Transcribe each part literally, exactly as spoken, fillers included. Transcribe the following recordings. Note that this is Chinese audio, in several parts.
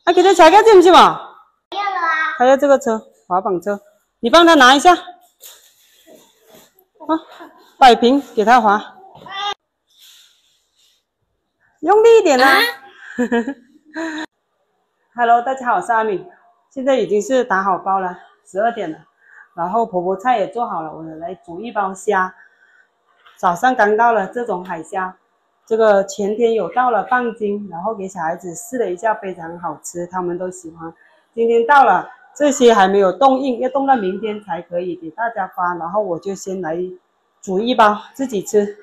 啊，给他踩个进去嘛。 不要了啊！ 他要这个车，滑板车，你帮他拿一下。啊，摆平给他滑，用力一点啊！Hello， 大家好，我是阿敏，现在已经是打好包了，十二点了，然后婆婆菜也做好了，我来煮一包虾。早上刚到了这种海虾。 这个前天有到了半斤，然后给小孩子试了一下，非常好吃，他们都喜欢。今天到了，这些还没有冻硬，要冻到明天才可以给大家发。然后我就先来煮一包自己吃。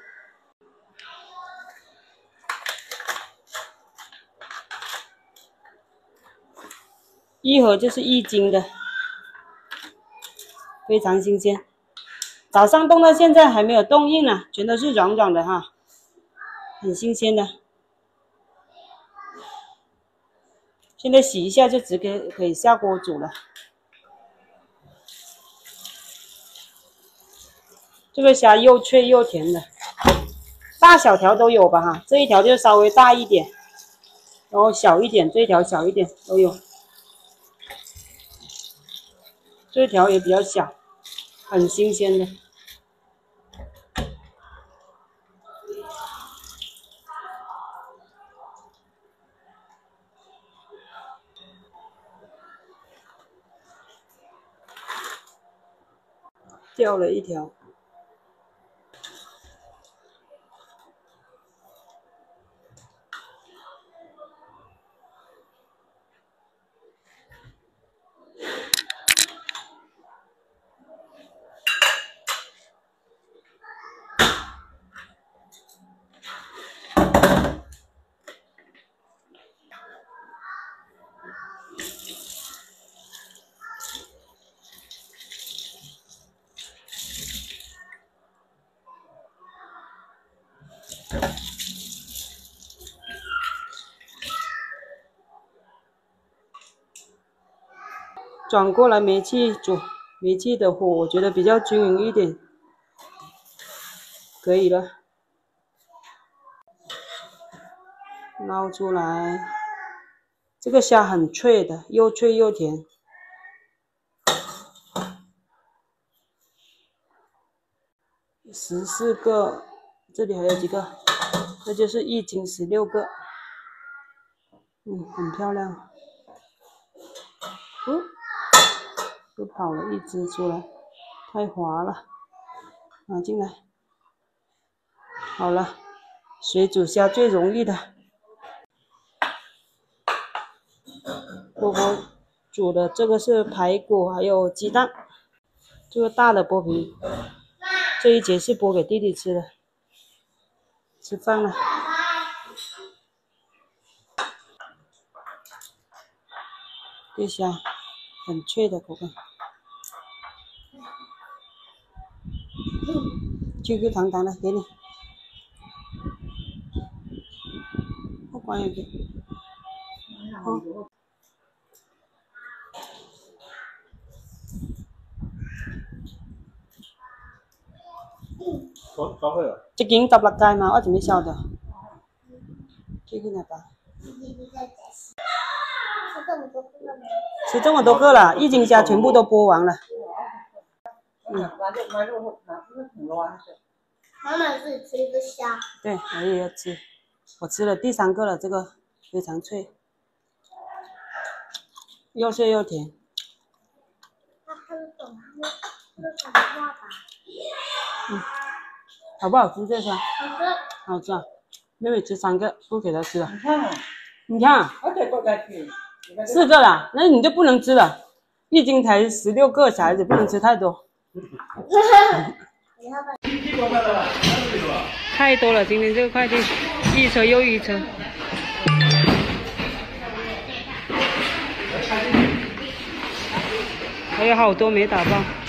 一盒就是一斤的，非常新鲜。早上冻到现在还没有冻硬呢，全都是软软的哈。 很新鲜的，现在洗一下就直接可以下锅煮了。这个虾又脆又甜的，大小条都有吧哈，这一条就稍微大一点，然后小一点，这一条小一点都有，这一条也比较小，很新鲜的。 掉了一条，转过来煤气煮，煤气的火我觉得比较均匀一点，可以了。捞出来，这个虾很脆的，又脆又甜。十四个，这里还有几个？这就是一斤十六个。嗯，很漂亮。嗯。 又跑了一只出来，太滑了，拿进来。好了，水煮虾最容易的。婆婆煮的这个是排骨，还有鸡蛋。这个大的剥皮，这一节是剥给弟弟吃的。吃饭了。这虾很脆的口感。 Q Q 糖糖的，给你。不管也给。好。一斤十六塊嘛，我準備燒的。Q Q 奶吧。吃這麼多個了，一斤蝦全部都剝完了。 嗯， 妈妈自己吃一个虾。 对，我也要吃。我吃了第三个了，这个非常脆，又脆又甜。 他还有懂他们讲话吧？ 嗯，好不好吃这虾？ 好吃。 好吃啊！妹妹吃三个，不给她吃了。 你看， 你看，四个了，那你就不能吃了。一斤才十六个，小孩子不能吃太多。太多了，今天这个快递一车又一车，还有好多没打包。